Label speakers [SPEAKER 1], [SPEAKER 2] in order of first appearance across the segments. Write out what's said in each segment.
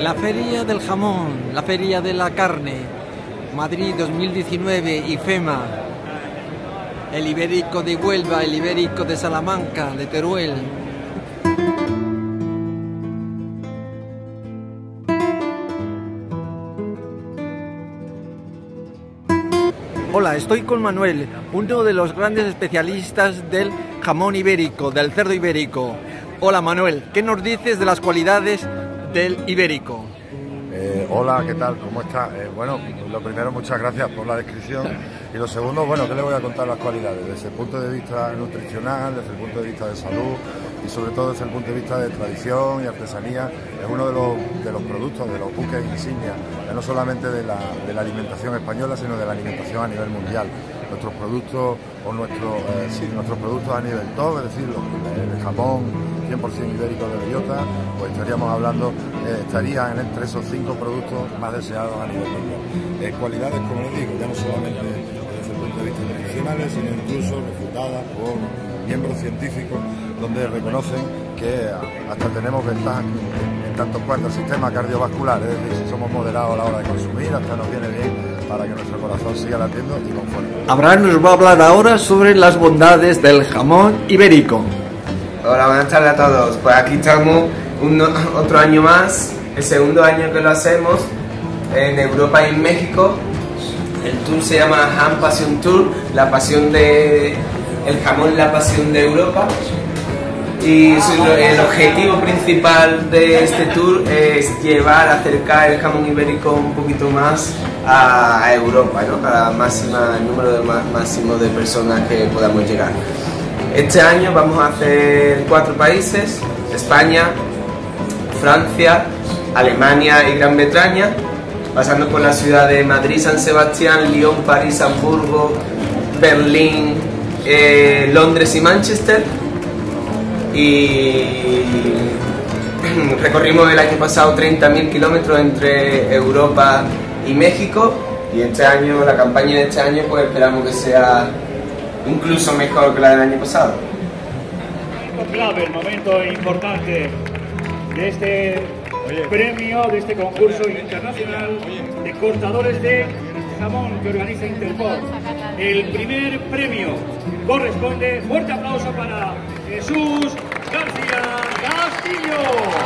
[SPEAKER 1] La Feria del Jamón, la Feria de la Carne, Madrid 2019, IFEMA, el Ibérico de Huelva, el Ibérico de Salamanca, de Teruel. Hola, estoy con Manuel, uno de los grandes especialistas del jamón ibérico, del cerdo ibérico. Hola Manuel, ¿qué nos dices de las cualidades del ibérico?
[SPEAKER 2] Hola, ¿qué tal? ¿Cómo está? Bueno, lo primero, muchas gracias por la descripción. Y lo segundo, bueno, ¿qué le voy a contar las cualidades? Desde el punto de vista nutricional, desde el punto de vista de salud y sobre todo desde el punto de vista de tradición y artesanía. Es uno de los productos, de los buques insignia, no solamente de la alimentación española, sino de la alimentación a nivel mundial. Nuestros productos nuestros productos a nivel top, es decir, el jamón 100% ibérico de bellota, pues estaríamos hablando, estaría en entre esos 5 productos más deseados a nivel mundial. Cualidades, como les digo, ya no solamente desde el punto de vista nutricionales, sino incluso refutadas por miembros científicos, donde reconocen que hasta tenemos ventajas en tanto cuanto al sistema cardiovascular, es decir, si somos moderados a la hora de consumir, hasta nos viene bien para que nuestro corazón siga latiendo y conforme.
[SPEAKER 1] Abraham nos va a hablar ahora sobre las bondades del jamón ibérico.
[SPEAKER 3] Hola, buenas tardes a todos. Pues aquí estamos otro año más, el segundo año que lo hacemos en Europa y en México. El tour se llama Ham Passion Tour, la pasión de el jamón, la pasión de Europa. Y el objetivo principal de este tour es acercar el jamón ibérico un poquito más a Europa, ¿no? A el número máximo de personas que podamos llegar. Este año vamos a hacer 4 países: España, Francia, Alemania y Gran Bretaña, pasando por la ciudad de Madrid, San Sebastián, Lyon, París, Hamburgo, Berlín, Londres y Manchester. Y recorrimos el año pasado 30.000 kilómetros entre Europa y México, y este año, la campaña de este año, pues esperamos que sea incluso mejor que la del año pasado.
[SPEAKER 4] Clave, el momento importante de este premio, de este concurso internacional de cortadores de jamón que organiza Interpol. El primer premio corresponde, fuerte aplauso para Jesús García Castillo.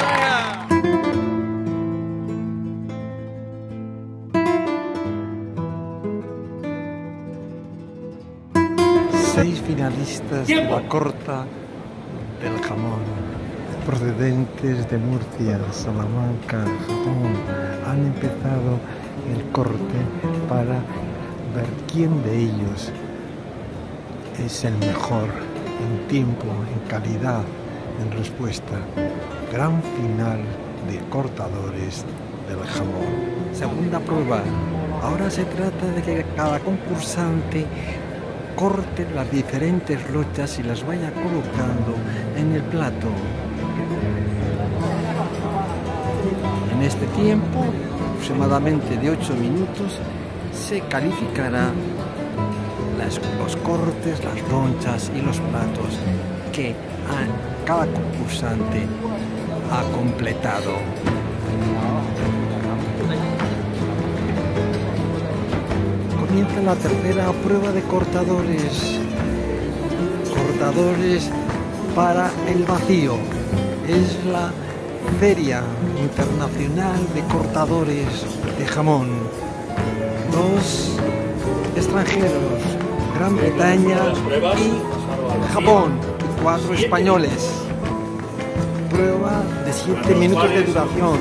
[SPEAKER 1] 6 finalistas de la corta del jamón, procedentes de Murcia, Salamanca, Japón, han empezado el corte para ver quién de ellos es el mejor en tiempo, en calidad, en respuesta. Gran final de cortadores del jamón. Segunda prueba. Ahora se trata de que cada concursante corte las diferentes lochas y las vaya colocando en el plato. En este tiempo, aproximadamente de 8 minutos, se calificará los cortes, las lonchas y los platos que cada concursante ha completado. Comienza la tercera prueba de cortadores. Cortadores para el vacío. Es la Feria Internacional de Cortadores de Jamón. 2 extranjeros, Gran Bretaña y Japón, y 4 españoles. Prueba de 7 minutos de duración.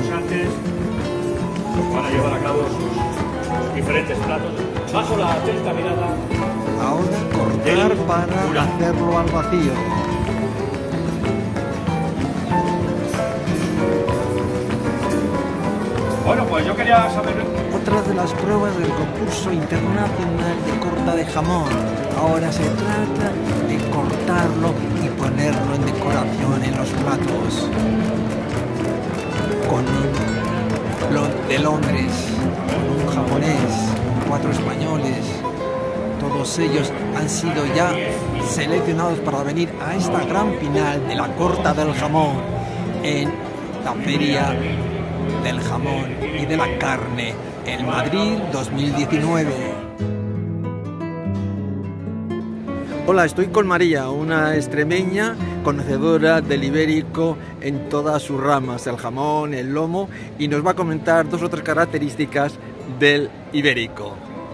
[SPEAKER 4] Para llevar a cabo sus diferentes platos. Bajo la atenta mirada.
[SPEAKER 1] Ahora cortar para hacerlo al vacío.
[SPEAKER 4] Bueno, pues yo quería saber...
[SPEAKER 1] Otra de las pruebas del concurso internacional de corta de jamón. Ahora se trata de cortarlo y ponerlo en decoración en los platos. Con de Londres, con un japonés, 4 españoles. Todos ellos han sido ya seleccionados para venir a esta gran final de la corta del jamón en la Feria del Jamón y de la Carne, el Madrid 2019. Hola, estoy con María, una extremeña conocedora del ibérico en todas sus ramas, el jamón, el lomo, y nos va a comentar 2 o 3 características del ibérico.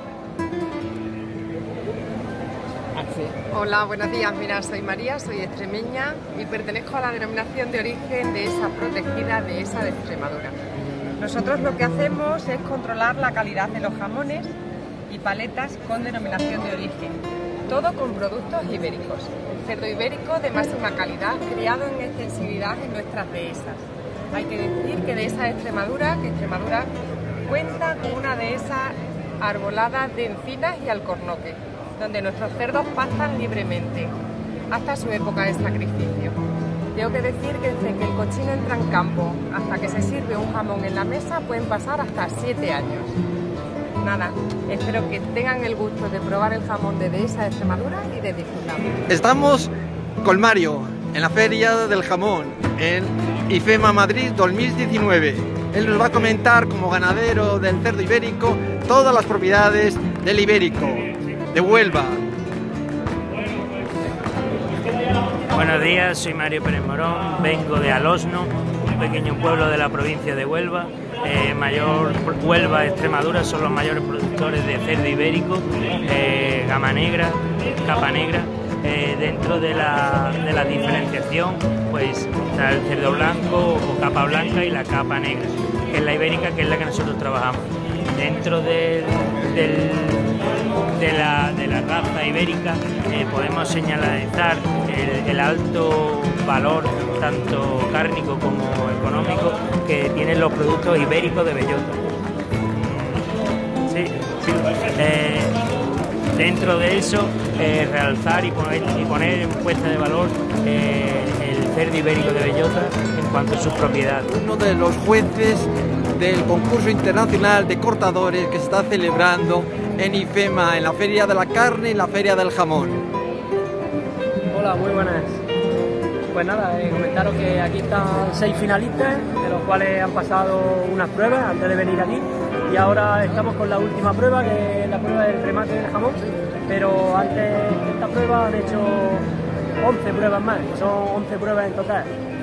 [SPEAKER 5] Hola, buenos días. Mira, soy María, soy extremeña y pertenezco a la denominación de origen de esa protegida de esa de Extremadura. Nosotros lo que hacemos es controlar la calidad de los jamones y paletas con denominación de origen. Todo con productos ibéricos. El cerdo ibérico de máxima calidad, criado en extensividad en nuestras dehesas. Hay que decir que dehesa de Extremadura, que Extremadura cuenta con una dehesa arbolada de encinas y alcornoque, donde nuestros cerdos pastan libremente, hasta su época de sacrificio. Tengo que decir que desde que el cochino entra en campo hasta que se sirve un jamón en la mesa pueden pasar hasta 7 años. Nada, espero que tengan el gusto de probar el jamón de dehesa de Extremadura y de disfrutarlo.
[SPEAKER 1] Estamos con Mario en la Feria del Jamón en IFEMA Madrid 2019. Él nos va a comentar, como ganadero del cerdo ibérico, todas las propiedades del ibérico de Huelva.
[SPEAKER 6] Buenos días, soy Mario Pérez Morón, vengo de Alosno, un pequeño pueblo de la provincia de Huelva. Huelva, Extremadura son los mayores productores de cerdo ibérico, gama negra, capa negra. Dentro de la diferenciación, pues está el cerdo blanco o capa blanca y la capa negra, que es la ibérica, que es la que nosotros trabajamos. Dentro de la raza ibérica podemos señalizar el alto valor, tanto cárnico como económico, que tienen los productos ibéricos de bellota. Sí. Dentro de eso, realzar y poner en puesta de valor el cerdo ibérico de bellota en cuanto a sus propiedades.
[SPEAKER 1] Uno de los jueces del concurso internacional de cortadores que se está celebrando en IFEMA, en la Feria de la Carne y la Feria del Jamón.
[SPEAKER 7] Hola, muy buenas. Pues nada, comentaros que aquí están 6 finalistas, de los cuales han pasado unas pruebas antes de venir aquí, y ahora estamos con la última prueba, que es la prueba del remate del jamón, pero antes de esta prueba han hecho 11 pruebas más, que son 11 pruebas en total.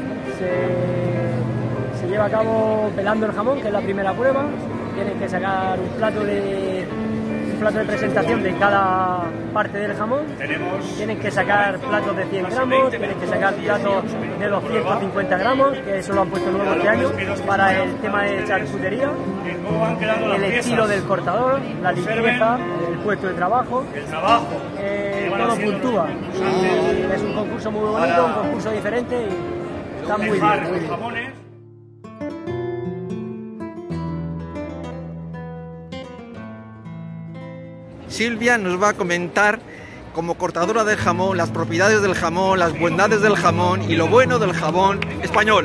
[SPEAKER 7] Se lleva a cabo pelando el jamón, que es la primera prueba. Tienes que sacar un plato de presentación de cada parte del jamón. Tienes que sacar platos de 100 gramos, tienes que sacar platos de 250 gramos, que eso lo han puesto nuevo este año, para el tema de charcutería, el estilo del cortador, la limpieza, el puesto de trabajo, todo puntúa. Y es un concurso muy bonito, un concurso diferente y está muy bien.
[SPEAKER 1] Silvia nos va a comentar, como cortadora del jamón, las propiedades del jamón, las bondades del jamón y lo bueno del jamón español.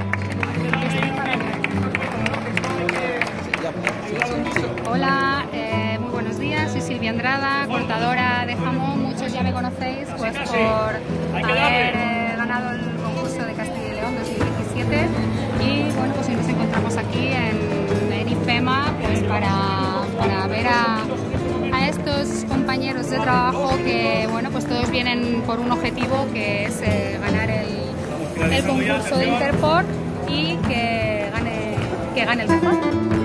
[SPEAKER 8] Hola, muy buenos días, soy Silvia Andrada, cortadora de jamón. Muchos ya me conocéis pues por haber ganado el concurso de Castilla y León 2017, y bueno, pues hoy nos encontramos aquí en IFEMA pues para ver a estos compañeros de trabajo que, bueno, pues todos vienen por un objetivo, que es ganar el concurso de Interport y que gane el mejor.